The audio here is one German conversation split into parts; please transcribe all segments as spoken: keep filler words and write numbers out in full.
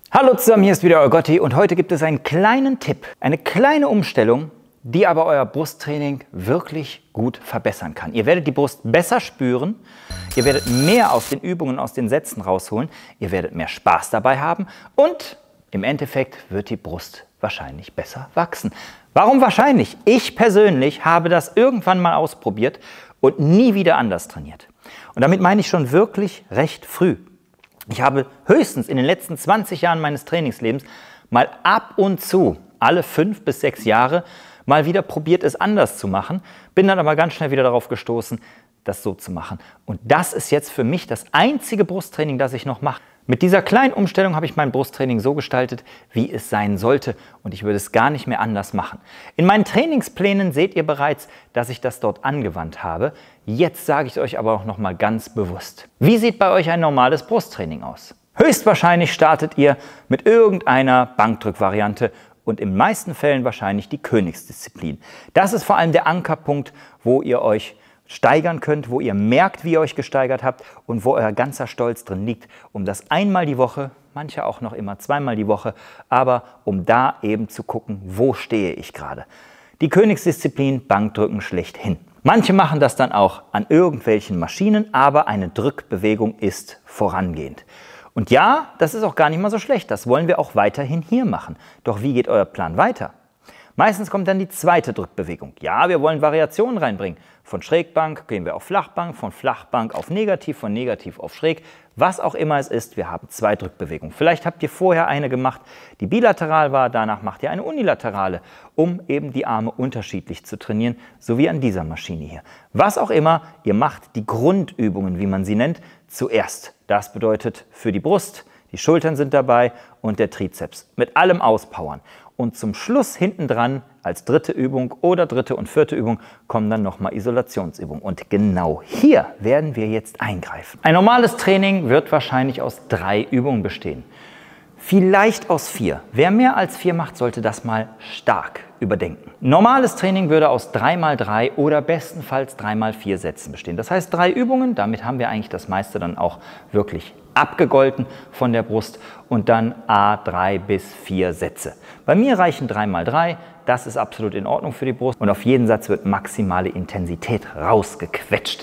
Hallo zusammen, hier ist wieder euer Gotti und heute gibt es einen kleinen Tipp, eine kleine Umstellung, die aber euer Brusttraining wirklich gut verbessern kann. Ihr werdet die Brust besser spüren, ihr werdet mehr aus den Übungen, aus den Sätzen rausholen, ihr werdet mehr Spaß dabei haben und im Endeffekt wird die Brust wahrscheinlich besser wachsen. Warum wahrscheinlich? Ich persönlich habe das irgendwann mal ausprobiert und nie wieder anders trainiert. Und damit meine ich schon wirklich recht früh. Ich habe höchstens in den letzten zwanzig Jahren meines Trainingslebens mal ab und zu, alle fünf bis sechs Jahre, mal wieder probiert, es anders zu machen, bin dann aber ganz schnell wieder darauf gestoßen, das so zu machen. Und das ist jetzt für mich das einzige Brusttraining, das ich noch mache. Mit dieser kleinen Umstellung habe ich mein Brusttraining so gestaltet, wie es sein sollte und ich würde es gar nicht mehr anders machen. In meinen Trainingsplänen seht ihr bereits, dass ich das dort angewandt habe. Jetzt sage ich es euch aber auch noch mal ganz bewusst. Wie sieht bei euch ein normales Brusttraining aus? Höchstwahrscheinlich startet ihr mit irgendeiner Bankdrückvariante und in den meisten Fällen wahrscheinlich die Königsdisziplin. Das ist vor allem der Ankerpunkt, wo ihr euch steigern könnt, wo ihr merkt, wie ihr euch gesteigert habt und wo euer ganzer Stolz drin liegt, um das einmal die Woche, manche auch noch immer zweimal die Woche, aber um da eben zu gucken, wo stehe ich gerade. Die Königsdisziplin, Bankdrücken schlechthin. Manche machen das dann auch an irgendwelchen Maschinen, aber eine Drückbewegung ist vorangehend. Und ja, das ist auch gar nicht mal so schlecht, das wollen wir auch weiterhin hier machen. Doch wie geht euer Plan weiter? Meistens kommt dann die zweite Drückbewegung. Ja, wir wollen Variationen reinbringen. Von Schrägbank gehen wir auf Flachbank, von Flachbank auf Negativ, von Negativ auf Schräg. Was auch immer es ist, wir haben zwei Drückbewegungen. Vielleicht habt ihr vorher eine gemacht, die bilateral war, danach macht ihr eine unilaterale, um eben die Arme unterschiedlich zu trainieren, so wie an dieser Maschine hier. Was auch immer, ihr macht die Grundübungen, wie man sie nennt, zuerst. Das bedeutet für die Brust, die Schultern sind dabei und der Trizeps. Mit allem auspowern. Und zum Schluss hinten dran, als dritte Übung oder dritte und vierte Übung, kommen dann nochmal Isolationsübungen. Und genau hier werden wir jetzt eingreifen. Ein normales Training wird wahrscheinlich aus drei Übungen bestehen. Vielleicht aus vier. Wer mehr als vier macht, sollte das mal stark überdenken. Normales Training würde aus drei mal drei oder bestenfalls drei mal vier Sätzen bestehen. Das heißt drei Übungen, damit haben wir eigentlich das meiste dann auch wirklich abgegolten von der Brust und dann a drei bis vier Sätze. Bei mir reichen drei mal drei, das ist absolut in Ordnung für die Brust und auf jeden Satz wird maximale Intensität rausgequetscht.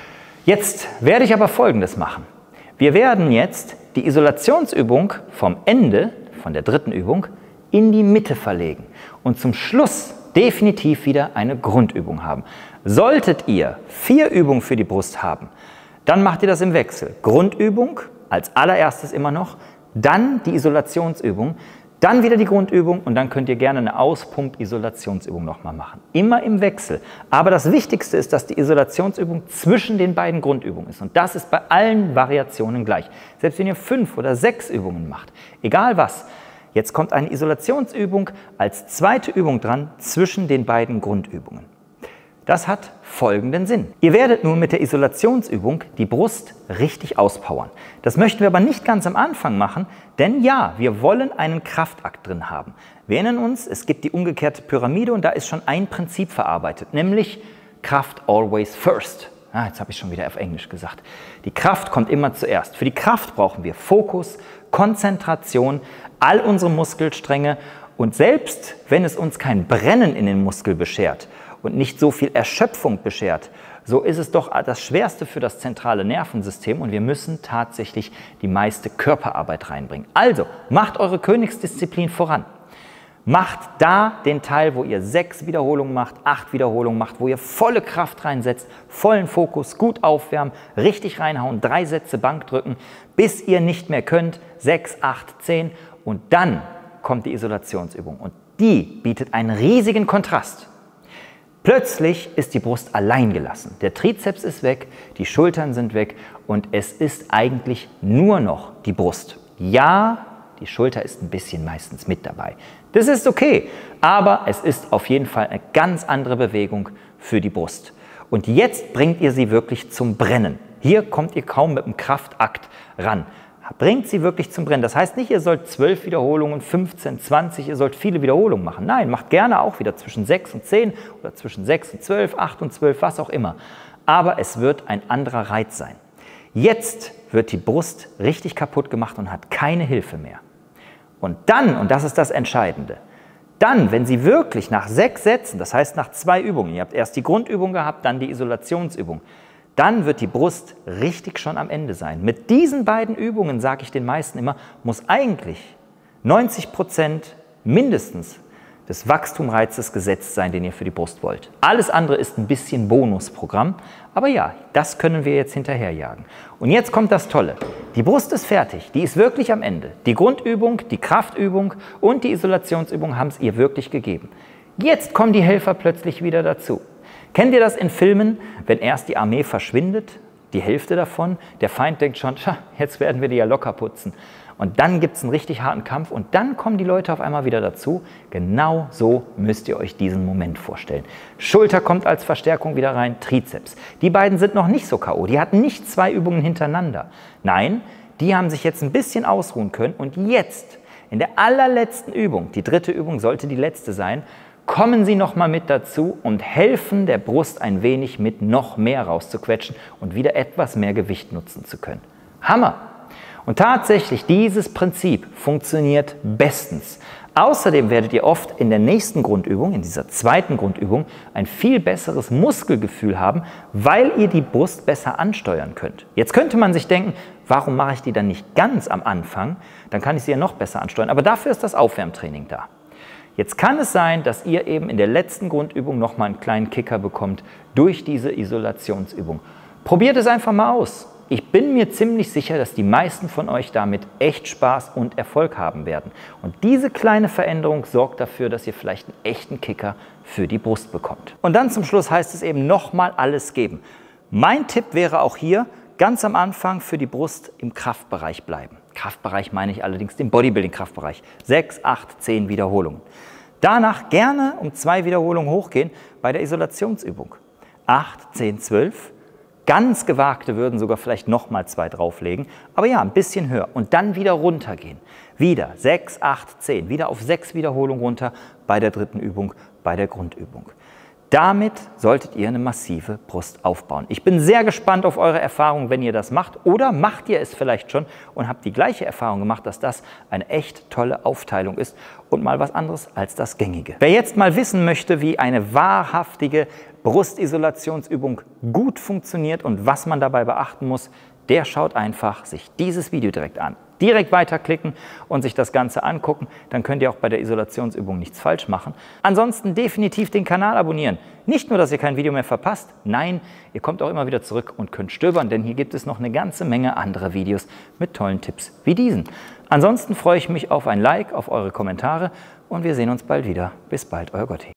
Jetzt werde ich aber Folgendes machen. Wir werden jetzt die Isolationsübung vom Ende, von der dritten Übung, in die Mitte verlegen und zum Schluss definitiv wieder eine Grundübung haben. Solltet ihr vier Übungen für die Brust haben, dann macht ihr das im Wechsel. Grundübung als allererstes immer noch, dann die Isolationsübung, dann wieder die Grundübung und dann könnt ihr gerne eine Auspump-Isolationsübung nochmal machen. Immer im Wechsel. Aber das Wichtigste ist, dass die Isolationsübung zwischen den beiden Grundübungen ist. Und das ist bei allen Variationen gleich. Selbst wenn ihr fünf oder sechs Übungen macht, egal was. Jetzt kommt eine Isolationsübung als zweite Übung dran zwischen den beiden Grundübungen. Das hat folgenden Sinn. Ihr werdet nun mit der Isolationsübung die Brust richtig auspowern. Das möchten wir aber nicht ganz am Anfang machen, denn ja, wir wollen einen Kraftakt drin haben. Wir erinnern uns, es gibt die umgekehrte Pyramide und da ist schon ein Prinzip verarbeitet, nämlich Kraft always first. Ah, jetzt habe ich schon wieder auf Englisch gesagt. Die Kraft kommt immer zuerst. Für die Kraft brauchen wir Fokus, Konzentration, all unsere Muskelstränge und selbst wenn es uns kein Brennen in den Muskel beschert, und nicht so viel Erschöpfung beschert, so ist es doch das Schwerste für das zentrale Nervensystem und wir müssen tatsächlich die meiste Körperarbeit reinbringen. Also, macht eure Königsdisziplin voran. Macht da den Teil, wo ihr sechs Wiederholungen macht, acht Wiederholungen macht, wo ihr volle Kraft reinsetzt, vollen Fokus, gut aufwärmen, richtig reinhauen, drei Sätze Bankdrücken, bis ihr nicht mehr könnt, sechs, acht, zehn und dann kommt die Isolationsübung und die bietet einen riesigen Kontrast. Plötzlich ist die Brust allein gelassen. Der Trizeps ist weg, die Schultern sind weg und es ist eigentlich nur noch die Brust. Ja, die Schulter ist ein bisschen meistens mit dabei. Das ist okay, aber es ist auf jeden Fall eine ganz andere Bewegung für die Brust. Und jetzt bringt ihr sie wirklich zum Brennen. Hier kommt ihr kaum mit dem Kraftakt ran. Bringt sie wirklich zum Brennen. Das heißt nicht, ihr sollt zwölf Wiederholungen, fünfzehn, zwanzig, ihr sollt viele Wiederholungen machen. Nein, macht gerne auch wieder zwischen sechs und zehn oder zwischen sechs und zwölf, acht und zwölf, was auch immer. Aber es wird ein anderer Reiz sein. Jetzt wird die Brust richtig kaputt gemacht und hat keine Hilfe mehr. Und dann, und das ist das Entscheidende, dann, wenn Sie wirklich nach sechs Sätzen, das heißt nach zwei Übungen, ihr habt erst die Grundübung gehabt, dann die Isolationsübung, dann wird die Brust richtig schon am Ende sein. Mit diesen beiden Übungen, sage ich den meisten immer, muss eigentlich neunzig Prozent mindestens des Wachstumreizes gesetzt sein, den ihr für die Brust wollt. Alles andere ist ein bisschen Bonusprogramm, aber ja, das können wir jetzt hinterherjagen. Und jetzt kommt das Tolle. Die Brust ist fertig, die ist wirklich am Ende. Die Grundübung, die Kraftübung und die Isolationsübung haben es ihr wirklich gegeben. Jetzt kommen die Helfer plötzlich wieder dazu. Kennt ihr das in Filmen, wenn erst die Armee verschwindet, die Hälfte davon, der Feind denkt schon, jetzt werden wir die ja locker putzen. Und dann gibt es einen richtig harten Kampf und dann kommen die Leute auf einmal wieder dazu. Genau so müsst ihr euch diesen Moment vorstellen. Schulter kommt als Verstärkung wieder rein, Trizeps. Die beiden sind noch nicht so K O, die hatten nicht zwei Übungen hintereinander. Nein, die haben sich jetzt ein bisschen ausruhen können und jetzt, in der allerletzten Übung, die dritte Übung sollte die letzte sein, kommen sie noch mal mit dazu und helfen der Brust ein wenig mit noch mehr rauszuquetschen und wieder etwas mehr Gewicht nutzen zu können. Hammer! Und tatsächlich, dieses Prinzip funktioniert bestens. Außerdem werdet ihr oft in der nächsten Grundübung, in dieser zweiten Grundübung, ein viel besseres Muskelgefühl haben, weil ihr die Brust besser ansteuern könnt. Jetzt könnte man sich denken, warum mache ich die dann nicht ganz am Anfang? Dann kann ich sie ja noch besser ansteuern. Aber dafür ist das Aufwärmtraining da. Jetzt kann es sein, dass ihr eben in der letzten Grundübung noch mal einen kleinen Kicker bekommt durch diese Isolationsübung. Probiert es einfach mal aus. Ich bin mir ziemlich sicher, dass die meisten von euch damit echt Spaß und Erfolg haben werden. Und diese kleine Veränderung sorgt dafür, dass ihr vielleicht einen echten Kicker für die Brust bekommt. Und dann zum Schluss heißt es eben nochmal alles geben. Mein Tipp wäre auch hier, ganz am Anfang für die Brust im Kraftbereich bleiben. Kraftbereich meine ich allerdings den Bodybuilding-Kraftbereich. Sechs, acht, zehn Wiederholungen. Danach gerne um zwei Wiederholungen hochgehen bei der Isolationsübung. acht, zehn, zwölf. Ganz gewagte würden sogar vielleicht nochmal zwei drauflegen, aber ja, ein bisschen höher und dann wieder runtergehen. Wieder sechs, acht, zehn, wieder auf sechs Wiederholungen runter bei der dritten Übung, bei der Grundübung. Damit solltet ihr eine massive Brust aufbauen. Ich bin sehr gespannt auf eure Erfahrungen, wenn ihr das macht. Oder macht ihr es vielleicht schon und habt die gleiche Erfahrung gemacht, dass das eine echt tolle Aufteilung ist und mal was anderes als das Gängige. Wer jetzt mal wissen möchte, wie eine wahrhaftige Brustisolationsübung gut funktioniert und was man dabei beachten muss, der schaut einfach sich dieses Video direkt an. Direkt weiterklicken und sich das Ganze angucken, dann könnt ihr auch bei der Isolationsübung nichts falsch machen. Ansonsten definitiv den Kanal abonnieren. Nicht nur, dass ihr kein Video mehr verpasst, nein, ihr kommt auch immer wieder zurück und könnt stöbern, denn hier gibt es noch eine ganze Menge anderer Videos mit tollen Tipps wie diesen. Ansonsten freue ich mich auf ein Like, auf eure Kommentare und wir sehen uns bald wieder. Bis bald, euer Gotti.